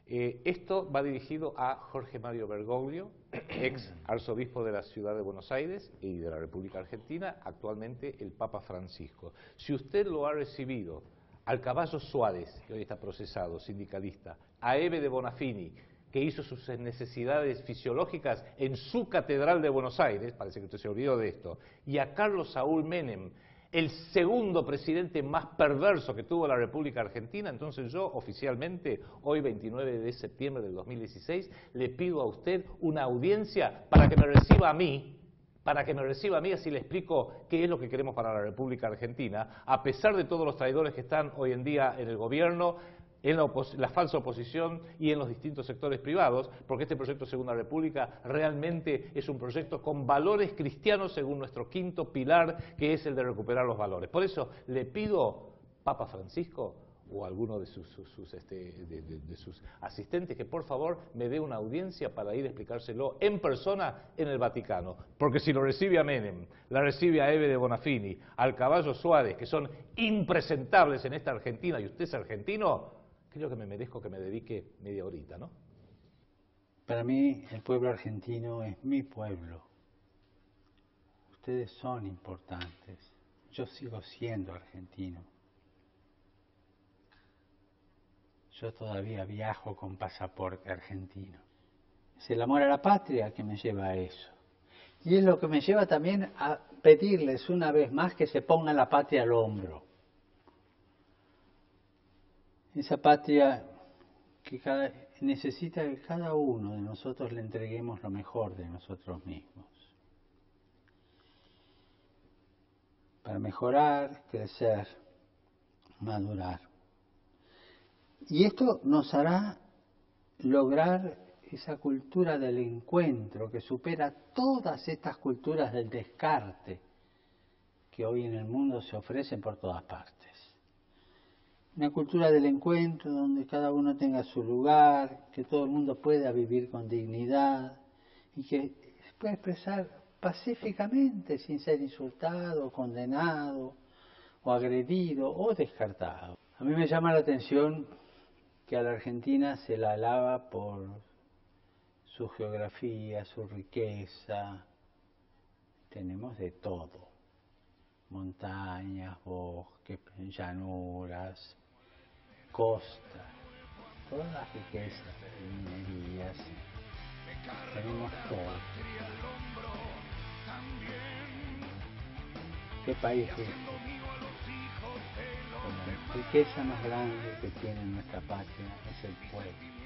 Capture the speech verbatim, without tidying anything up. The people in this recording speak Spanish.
Eh, esto va dirigido a Jorge Mario Bergoglio, ex arzobispo de la ciudad de Buenos Aires y de la República Argentina, actualmente el Papa Francisco. Si usted lo ha recibido al Caballo Suárez, que hoy está procesado, sindicalista, a Eve de Bonafini, que hizo sus necesidades fisiológicas en su catedral de Buenos Aires, parece que usted se olvidó de esto, y a Carlos Saúl Menem, el segundo presidente más perverso que tuvo la República Argentina, entonces yo oficialmente, hoy veintinueve de septiembre del dos mil dieciséis, le pido a usted una audiencia para que me reciba a mí, para que me reciba a mí, así le explico qué es lo que queremos para la República Argentina, a pesar de todos los traidores que están hoy en día en el gobierno, en la, la falsa oposición y en los distintos sectores privados, porque este proyecto Segunda República realmente es un proyecto con valores cristianos según nuestro quinto pilar, que es el de recuperar los valores. Por eso le pido, Papa Francisco, o alguno de sus, sus, sus, este, de, de, de sus asistentes, que por favor me dé una audiencia para ir a explicárselo en persona en el Vaticano. Porque si lo recibe a Menem, la recibe a Eve de Bonafini, al Caballo Suárez, que son impresentables en esta Argentina, y usted es argentino, creo que me merezco que me dedique media horita, ¿no? Para mí, el pueblo argentino es mi pueblo. Ustedes son importantes. Yo sigo siendo argentino. Yo todavía viajo con pasaporte argentino. Es el amor a la patria que me lleva a eso. Y es lo que me lleva también a pedirles una vez más que se pongan la patria al hombro. Esa patria que cada, necesita que cada uno de nosotros le entreguemos lo mejor de nosotros mismos. Para mejorar, crecer, madurar. Y esto nos hará lograr esa cultura del encuentro que supera todas estas culturas del descarte que hoy en el mundo se ofrecen por todas partes. Una cultura del encuentro donde cada uno tenga su lugar, que todo el mundo pueda vivir con dignidad y que se pueda expresar pacíficamente sin ser insultado, condenado o agredido o descartado. A mí me llama la atención que a la Argentina se la alaba por su geografía, su riqueza. Tenemos de todo: montañas, bosques, llanuras, costa, todas las riquezas, minerías, tenemos todo. ¿Qué país rico? La riqueza más grande que tiene nuestra patria es el pueblo.